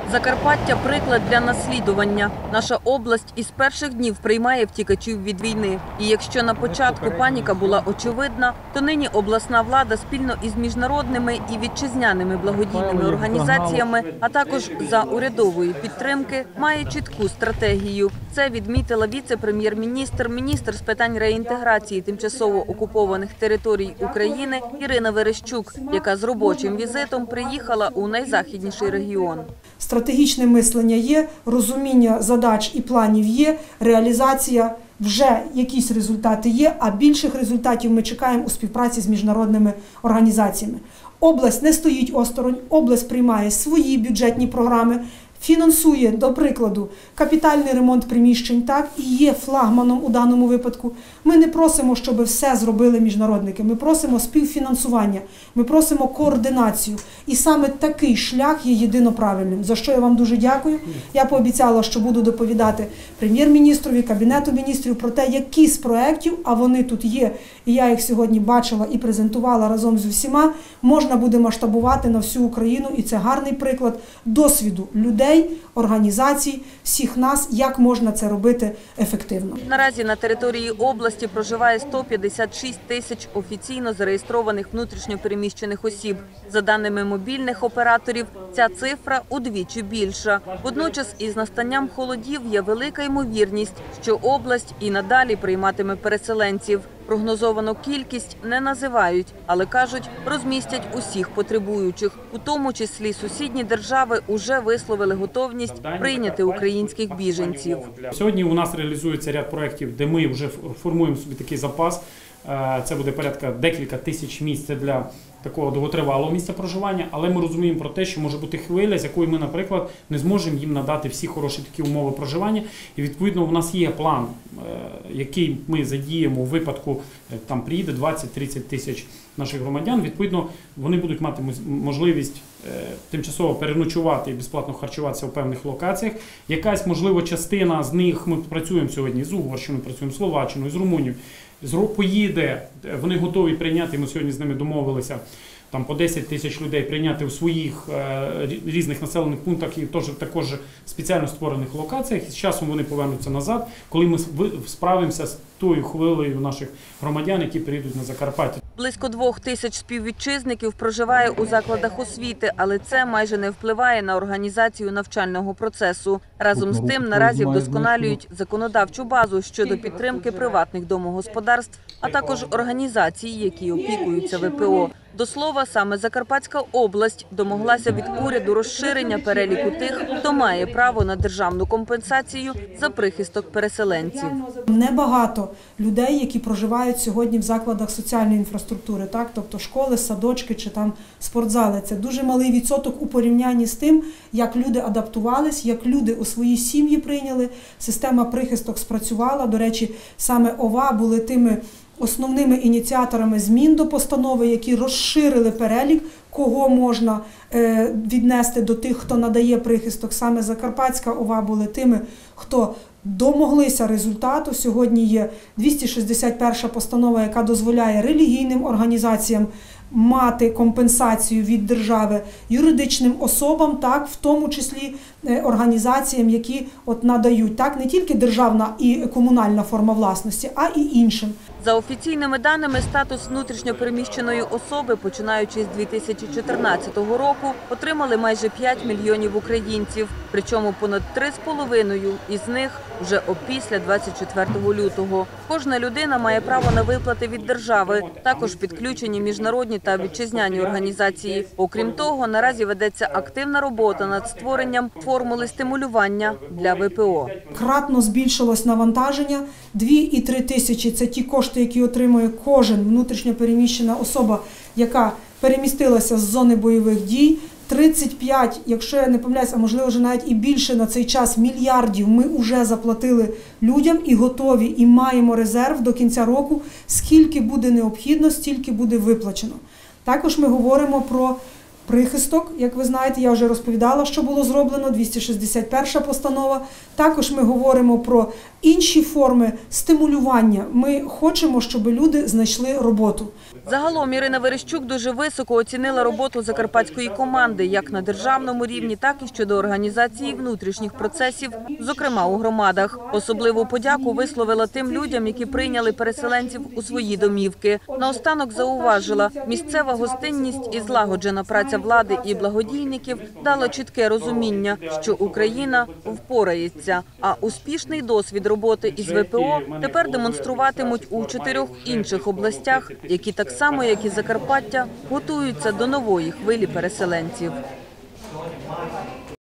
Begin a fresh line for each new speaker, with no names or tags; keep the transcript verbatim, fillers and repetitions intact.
Закарпаття – приклад для наслідування. Наша область із перших днів приймає втікачів від війни. І якщо на початку паніка була очевидна, то нині обласна влада спільно із міжнародними і вітчизняними благодійними організаціями, а також за урядової підтримки, має чітку стратегію. Це відмітила віце-прем'єр-міністр, міністр з питань реінтеграції тимчасово окупованих територій України Ірина Верещук, яка з робочим візитом приїхала у найзахідніший регіон.
Стратегічне мислення є, розуміння задач і планів є, реалізація вже якісь результати є, а більших результатів ми чекаємо у співпраці з міжнародними організаціями. Область не стоїть осторонь, область приймає свої бюджетні програми, фінансує, до прикладу, капітальний ремонт приміщень, так, і є флагманом у даному випадку. Ми не просимо, щоб все зробили міжнародники, ми просимо співфінансування, ми просимо координацію. І саме такий шлях є єдино правильним, за що я вам дуже дякую. Я пообіцяла, що буду доповідати прем'єр-міністрові, Кабінету міністрів про те, які з проєктів, а вони тут є, і я їх сьогодні бачила і презентувала разом з усіма, можна буде масштабувати на всю Україну, і це гарний приклад досвіду людей, організацій, всіх нас, як можна це робити ефективно.
Наразі на території області проживає сто п'ятдесят шість тисяч офіційно зареєстрованих внутрішньо переміщених осіб. За даними мобільних операторів, ця цифра удвічі більша. Водночас із настанням холодів є велика ймовірність, що область і надалі прийматиме переселенців. Прогнозовану кількість не називають, але, кажуть, розмістять усіх потребуючих. У тому числі сусідні держави уже висловили готовність прийняти українських біженців.
Сьогодні у нас реалізується ряд проєктів, де ми вже формуємо собі такий запас. Це буде порядка декілька тисяч місць для такого довготривалого місця проживання, але ми розуміємо про те, що може бути хвиля, з якою ми, наприклад, не зможемо їм надати всі хороші такі умови проживання. І, відповідно, у нас є план, який ми задіємо у випадку, там приїде двадцять-тридцять тисяч наших громадян. Відповідно, вони будуть мати можливість тимчасово переночувати і безплатно харчуватися у певних локаціях. Якась, можливо, частина з них, ми працюємо сьогодні з Угорщиною, працюємо з Словаччиною, з Румунією, поїде, вони готові прийняти, ми сьогодні з ними домовилися, там по десять тисяч людей прийняти у своїх е, різних населених пунктах і теж, також спеціально створених локаціях. І з часом вони повернуться назад, коли ми справимося з тою хвилею наших громадян, які приїдуть на Закарпаття.
Близько двох тисяч співвітчизників проживає у закладах освіти, але це майже не впливає на організацію навчального процесу. Разом з тим, наразі вдосконалюють законодавчу базу щодо підтримки приватних домогосподарств, а також організацій, які опікуються ве пе о. До слова, саме Закарпатська область домоглася від уряду розширення переліку тих, хто має право на державну компенсацію за прихисток переселенців.
Небагато людей, які проживають сьогодні в закладах соціальної інфраструктури, так, тобто школи, садочки чи там спортзали. Це дуже малий відсоток у порівнянні з тим, як люди адаптувались, як люди у свої сім'ї прийняли, система прихисток спрацювала. До речі, саме ОВА були тими основними ініціаторами змін до постанови, які розширили перелік, кого можна віднести до тих, хто надає прихисток. Саме Закарпатська ОВА були тими, хто домоглися результату. Сьогодні є двісті шістдесят перша постанова, яка дозволяє релігійним організаціям мати компенсацію від держави, юридичним особам, так, в тому числі організаціям, які от надають, так, не тільки державна і комунальна форма власності, а і іншим.
За офіційними даними, статус внутрішньопереміщеної особи, починаючи з дві тисячі чотирнадцятого року, отримали майже п'ять мільйонів українців, причому понад три з половиною із них вже опісля двадцять четвертого лютого. Кожна людина має право на виплати від держави, також підключені міжнародні та вітчизняні організації. Окрім того, наразі ведеться активна робота над створенням формули стимулювання для ве пе о.
Кратно збільшилось навантаження. дві і три тисячі – це ті кошти, які отримує кожен внутрішньопереміщена особа, яка перемістилася з зони бойових дій. тридцять п'ять, якщо я не помиляюсь, а можливо вже навіть і більше на цей час мільярдів ми вже заплатили людям і готові, і маємо резерв до кінця року. Скільки буде необхідно, стільки буде виплачено. Також ми говоримо про прихисток, як ви знаєте, я вже розповідала, що було зроблено, двісті шістдесят перша постанова. Також ми говоримо про інші форми стимулювання. Ми хочемо, щоб люди знайшли роботу.
Загалом Ірина Верещук дуже високо оцінила роботу закарпатської команди як на державному рівні, так і щодо організації внутрішніх процесів, зокрема у громадах. Особливу подяку висловила тим людям, які прийняли переселенців у свої домівки. Наостанок зауважила, місцева гостинність і злагоджена праця влади і благодійників дала чітке розуміння, що Україна впорається, а успішний досвід роботи із ВПО тепер демонструватимуть у чотирьох інших областях, які так само, як і Закарпаття, готуються до нової хвилі переселенців.